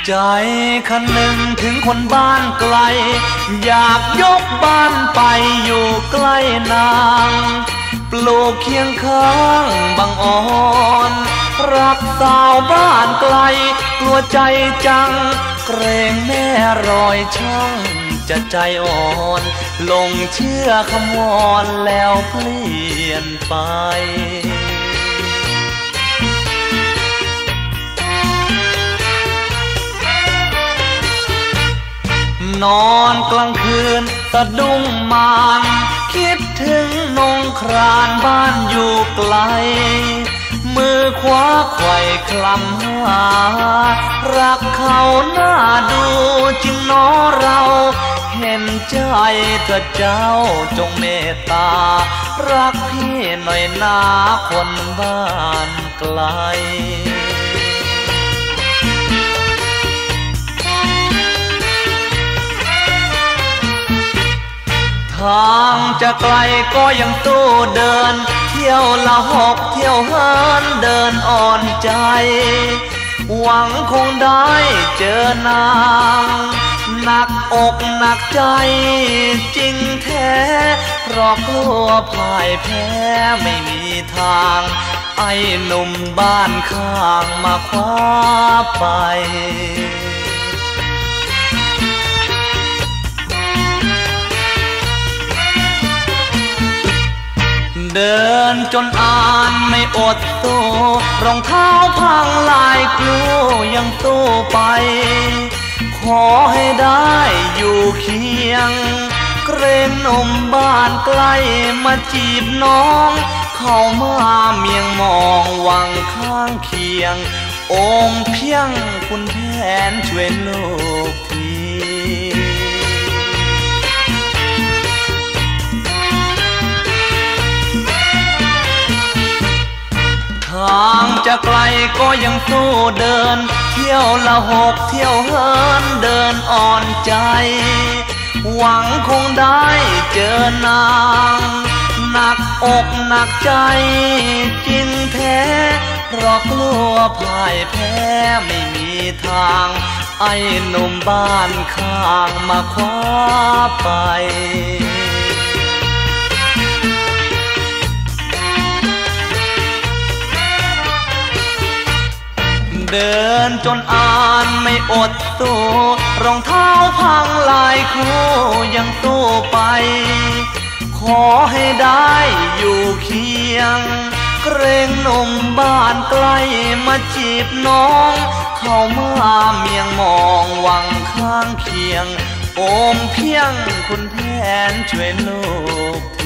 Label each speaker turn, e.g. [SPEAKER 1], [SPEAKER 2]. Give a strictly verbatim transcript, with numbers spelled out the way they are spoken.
[SPEAKER 1] ใจคันหนึ่งถึงคนบ้านไกลอยากยกบ้านไปอยู่ใกล้นางปลูกเคียงข้างบางอ่อนรักสาวบ้านไกลกลัวใจจังเกรงแม่รอยช่างจะใจอ่อนลงเชื่อคำวอนแล้วเปลี่ยนไปนอนกลางคืนสะดุ้งมานคิดถึงนงครานบ้านอยู่ไกลมือขวาไขว่คลำหารักเขาหน้าดูจริงน้อเราเห็นใจเถิดเจ้าจงเมตตารักพี่หน่อยนาคนบ้านไกลทางจะไกลก็ยังตู้เดินเที่ยวละหกเที่ยวเฮินเดินอ่อนใจหวังคงได้เจอนางหนักอกหนักใจจริงแท้เพราะกลัวพ่ายแพ้ไม่มีทางไอ้หนุ่มบ้านข้างมาคว้าไปเดินจนอ่านไม่อดสู้รองเท้าพังลายกลูยังสู้ไปขอให้ได้อยู่เคียงเกรงหนุ่มบ้านใกล้มาจีบน้องเข้ามาเมียงมองวังข้างเคียงโอมเพียงคุณแผนช่วยลูกทีทางจะไกลก็ยังสู้เดินเที่ยวละหกเที่ยวเฮินเดินอ่อนใจหวังคงได้เจอนางหนักอกหนักใจจริงแท้เพราะกลัวพ่ายแพ้ไม่มีทางไอ้หนุ่มบ้านข้างมาคว้าไปเดินจนอ่านไม่อดสู้รองเท้าพังลายคู่ยังสู้ไปขอให้ได้อยู่เคียงเกรงหนุ่มบ้านใกล้มาจีบน้องเข้ามาเมียงมองวังข้างเคียงโอมเพียงคุณแผนช่วยลูก